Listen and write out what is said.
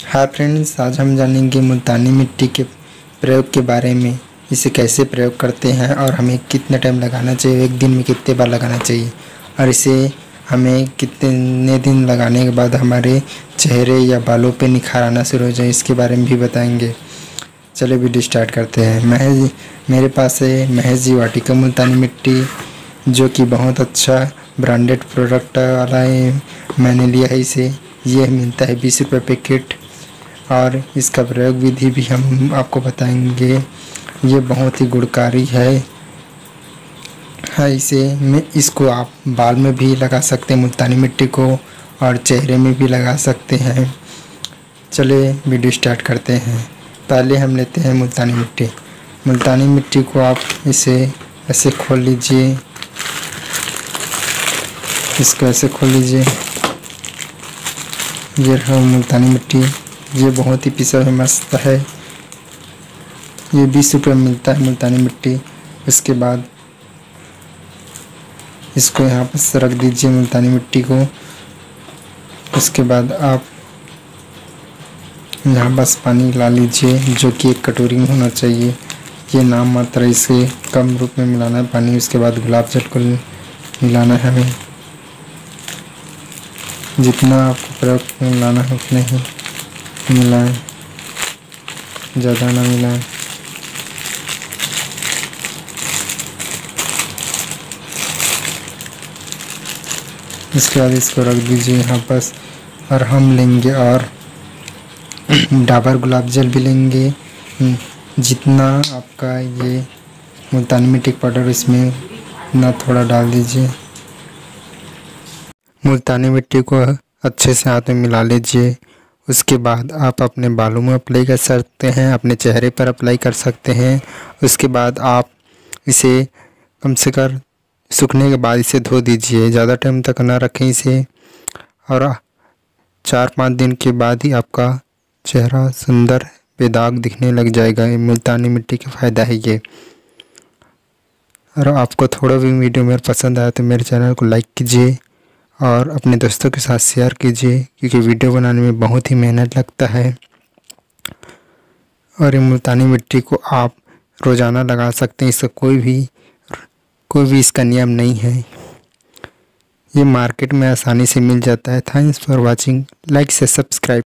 Hi friends, आज हम जानेंगे मुल्तानी मिट्टी के प्रयोग के बारे में। इसे कैसे प्रयोग करते हैं और हमें कितना टाइम लगाना चाहिए, एक दिन में कितने बार लगाना चाहिए और इसे हमें कितने दिन लगाने के बाद हमारे चेहरे या बालों पे निखार आना शुरू हो जाए, इसके बारे में भी बताएंगे। चलिए वीडियो स्टार्ट करते हैं। मेरे पास है महेश जी वाटिका मुल्तानी मिट्टी, जो कि बहुत अच्छा ब्रांडेड प्रोडक्ट वाला है। मैंने लिया है इसे। ये मिलता है 20 रुपये पैकेट और इसका प्रयोग विधि भी हम आपको बताएंगे। ये बहुत ही गुणकारी है। इसको आप बाल में भी लगा सकते हैं मुल्तानी मिट्टी को, और चेहरे में भी लगा सकते हैं। चलिए वीडियो स्टार्ट करते हैं। पहले हम लेते हैं मुल्तानी मिट्टी। मुल्तानी मिट्टी को आप इसे ऐसे खोल लीजिए, इसको ऐसे खोल लीजिए। ये रहा मुल्तानी मिट्टी। ये बहुत ही पिसा हुआ मस्त है। ये 20 रुपये में मिलता है मुल्तानी मिट्टी। उसके बाद इसको यहाँ पर रख दीजिए मुल्तानी मिट्टी को। उसके बाद आप यहाँ बस पानी ला लीजिए, जो कि एक कटोरी में होना चाहिए। ये नाम मात्र, इसे कम रूप में मिलाना है पानी। उसके बाद गुलाब जल को मिलाना है हमें। जितना आपको प्रयोग में मिलाना है उतना ही मिलाएं, ज़्यादा ना मिलाएं। इसके बाद इसको रख दीजिए यहाँ पर। और हम लेंगे और डाबर गुलाब जल भी लेंगे। जितना आपका ये मुल्तानी मिट्टी पाउडर, इसमें ना थोड़ा डाल दीजिए। मुल्तानी मिट्टी को अच्छे से हाथ में मिला लीजिए। उसके बाद आप अपने बालों में अप्लाई कर सकते हैं, अपने चेहरे पर अप्लाई कर सकते हैं। उसके बाद आप इसे कम से कम सूखने के बाद इसे धो दीजिए। ज़्यादा टाइम तक ना रखें इसे, और 4-5 दिन के बाद ही आपका चेहरा सुंदर बेदाग दिखने लग जाएगा। मुल्तानी मिट्टी का फ़ायदा है ये। और आपको थोड़ा भी वीडियो मेरा पसंद आया तो मेरे चैनल को लाइक कीजिए और अपने दोस्तों के साथ शेयर कीजिए, क्योंकि वीडियो बनाने में बहुत ही मेहनत लगता है। और ये मुल्तानी मिट्टी को आप रोज़ाना लगा सकते हैं। इसका कोई भी इसका नियम नहीं है। ये मार्केट में आसानी से मिल जाता है। Thanks for watching. लाइक से सब्सक्राइब।